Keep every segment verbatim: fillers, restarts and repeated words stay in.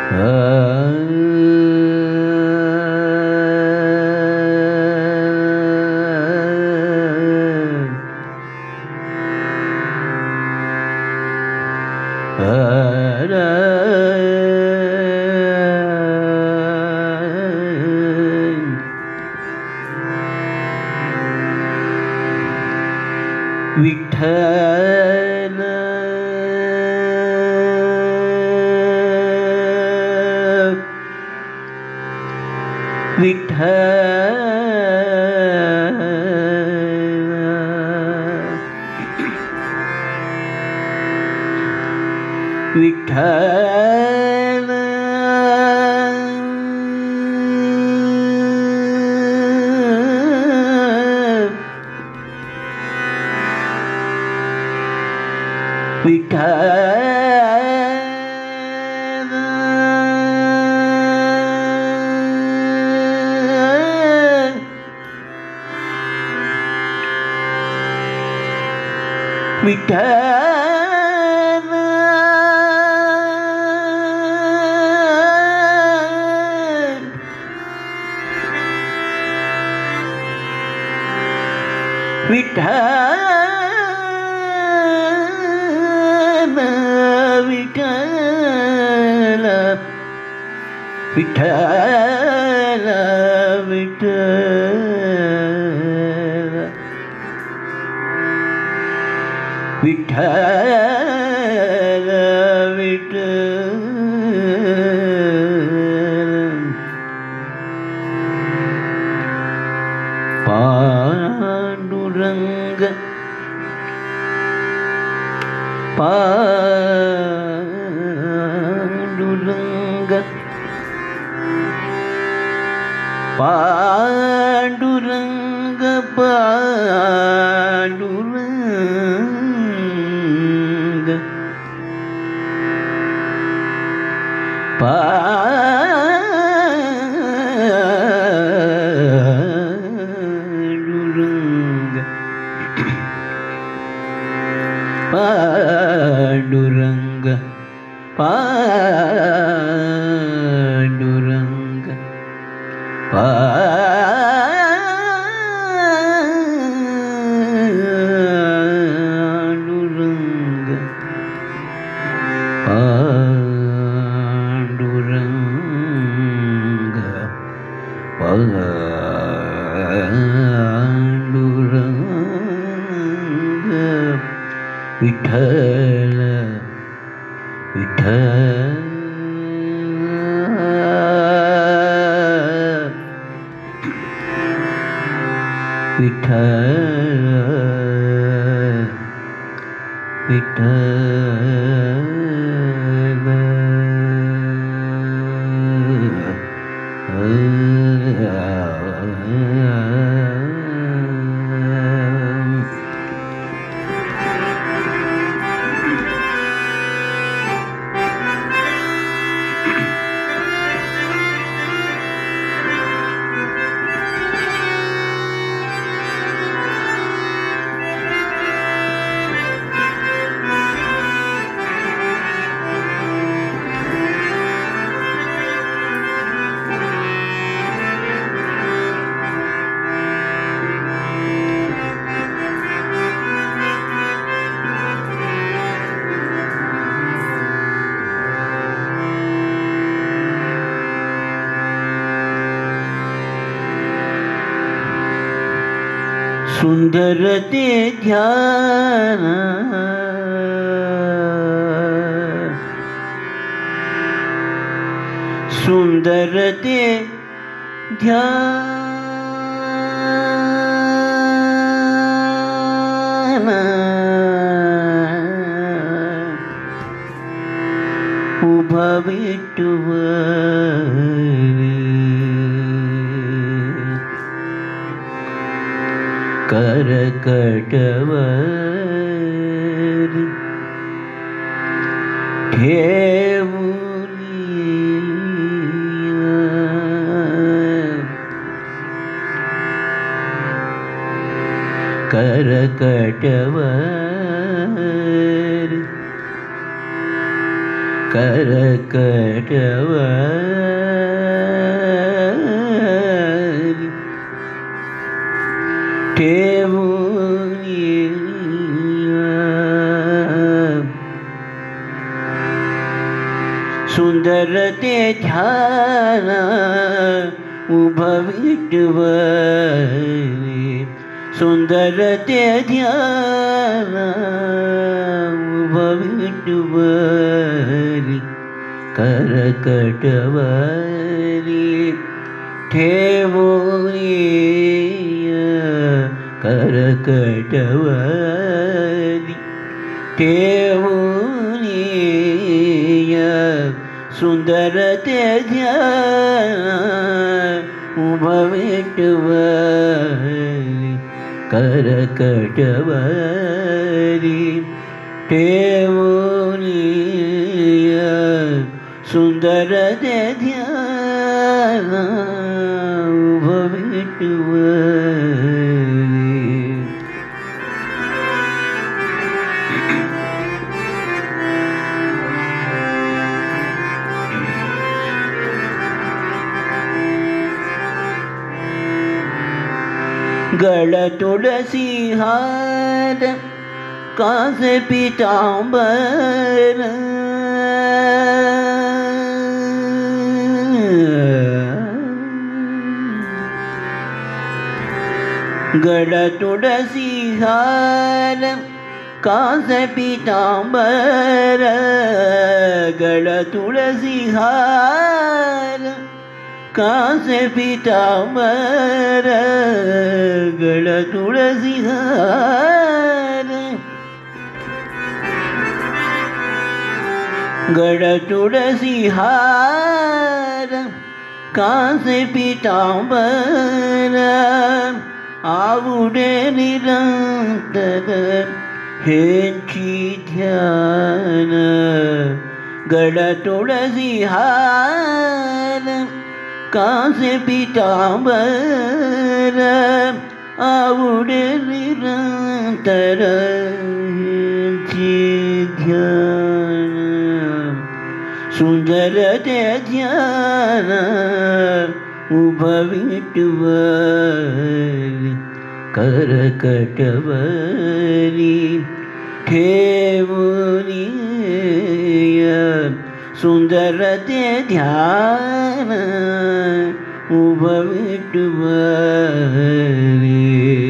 विठ्ठल विठ्ठल विठ्ठल विठ्ठल विठ्ठल विठ्ठल विठ्ठल विठ्ठल विठ्ठल पांडुरंग पांडुरंग पांडुरंग पांडुरंग पांडुरंग पांडुरंग पांडुरंग पांडुरंग पांडुरंग पांडुरंग विठ्ठल विठ्ठल विठ्ठल सुंदर ते ध्यान सुंदर ते ध्यान उभा विठ्ठल करकटवर ठेवून करकटवर ಕರಕಟವರಿ ಠೇವುನಿಯ ಸುಂದರತೆ ಧ್ಯಾನ ಉಭವಿಟ್ಟುವರಿ ಸುಂದರತೆ ಧ್ಯಾನ ಉಭವಿಟ್ಟುವರಿ ಕರಕಟವರಿ ಠೇವುನಿಯ ಕರಕಟವರಿ ಠೇವುನಿಯ ಸುಂದರತೆ ಧ್ಯಾನ ಉಭವಿಟ್ಟುವರಿ ಕರಕಟವರಿ ಠೇವುನಿಯ ಸುಂದರತೆ ಧ್ಯಾನ ಉಭವಿಟ್ಟುವರಿ ಗಳ ತುಳಸಿ ಹಾರ ಕಾಸ ಪೀತಾಂಬರ ಗಳ ತುಳಸಿ ಹಾರ ಕಾಸ ಪೀತಾಂಬರ ಗಳ ತುಳಸಿ ಹಾರ ಕಾಸ ಪೀತಾಂಬರ ಗಳ ತುಳಸಿ ಹಾರ ಗಳ ತುಳಸಿ ಹಾರ ಕಾಸ ಪೀತಾಂಬರ ಆವುಡೆ ನಿರಂತರ ಹೆಚ್ಚಿ ಧ್ಯಾನ ಗಳ ತುಳಸಿ ಹಾರ ಕಾಸ ಪೀತಾಂಬರ ಆವುಡೆ ನಿರಂತರ ಹೆಚ್ಚಿ ಧ್ಯಾನ ಸುಂದರತೆ ಧ್ಯಾನ ಉಭವಿಟ್ಟುವರಿ ಕರಕಟವರಿ ಠೇವುನಿಯ ಸುಂದರತೆ ಧ್ಯಾನ ಉಭವಿಟ್ಟುವರಿ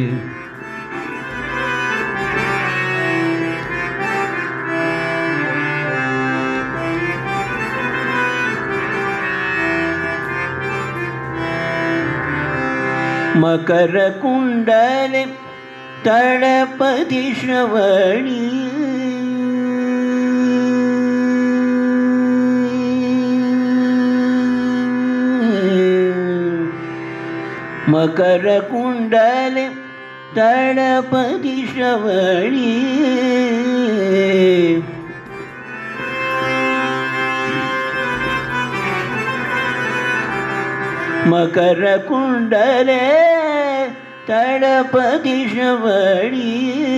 ಮಕರ ಕುಂಡಲೆ ತಳಪತಿ ಶ್ರವಣಿ ಮಕರ ಕುಂಡಲೆ ತಳಪತಿ ಶ್ರವಣಿ ಮಕರ ಕುಂಡಲೆ ತಳಪತಿ ಶ್ರವಣಿ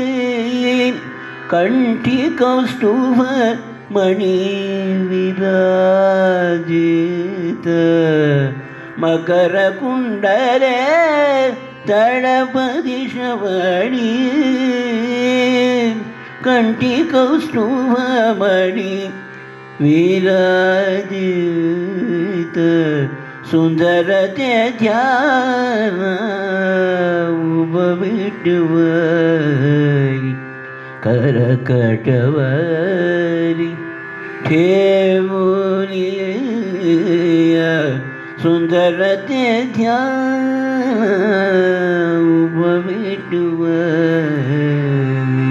ಕಂಠಿ ಕೌಸ್ತುಭ ಮಣಿ ವಿರಾಜಿತ ಮಕರ ಕುಂಡಲೆ ತಳಪತಿ ಶ್ರವಣಿ ಕಂಠಿ ಕೌಸ್ತುಭ ಮಣಿ ವಿರಾಜಿತ ಸುಂದರತೆ ಧ್ಯಾನ ಉಭವಿಟ್ಟುವರಿ ಕರಕಟವರಿ ಠೇವುನಿಯ ಸುಂದರತೆ ಧ್ಯಾನ ಉಭವಿಟ್ಟುವರಿ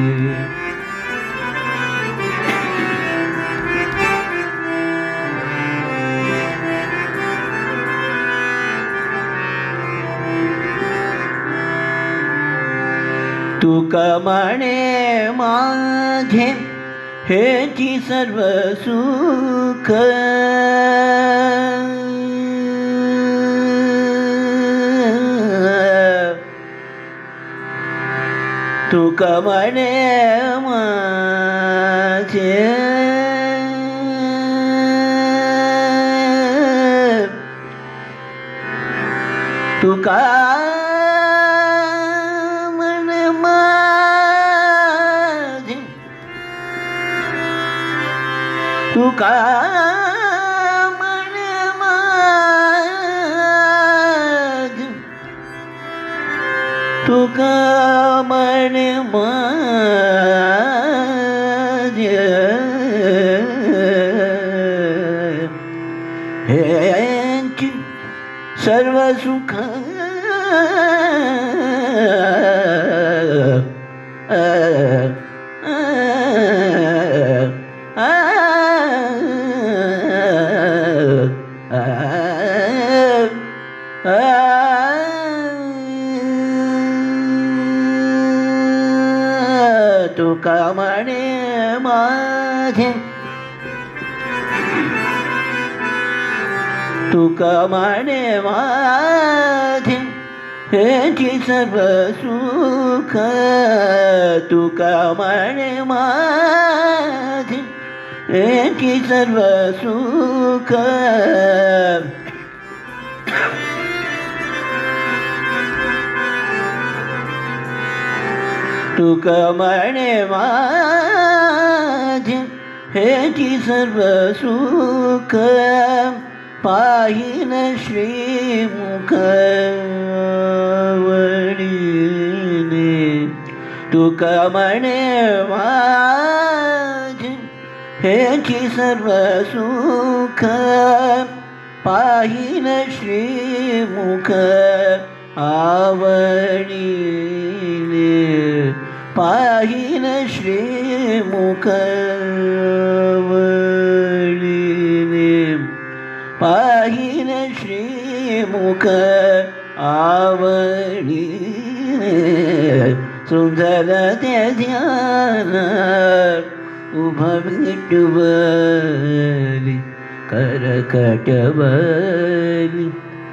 तुकमणे माझे हेची सर्व सुख तुकमणे माझे कामन माझे तू कामन माझे तू कामन माझे हेंची सर्व सुख तू कामने माझे तू कामने माझे हेची सर्व सुख तू कामने माझे हेची सर्व सुख तू कामने माझे हेची सर्व सुख पाहिन श्रीमुख वळीने तू कामने माझे हेची सर्व सुख पाहिन श्रीमुख आवडीने पाहिन श्रीमुख वळीने पाहिन श्रीमुख आवडीने सुंदर ते ध्यान उभा विठुवली करकटवली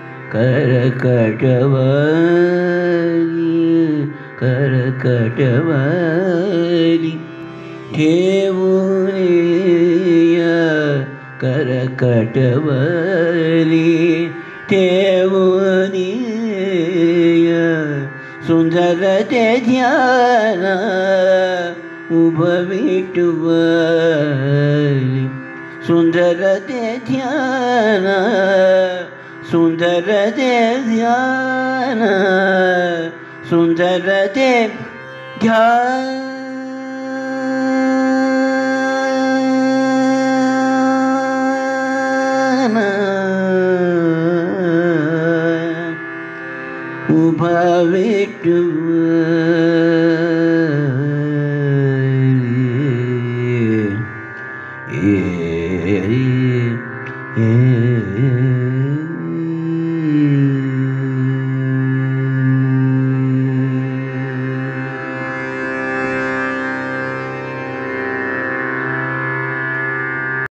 करकटवली करकटवली ठेवूनिय करकटवली ठेवूनिय सुंदर ते ध्यान उभं विठुवली सुंदर ते ध्यान सुंदर ते ध्यान सुंदर ते ध्यान उभं विठुवली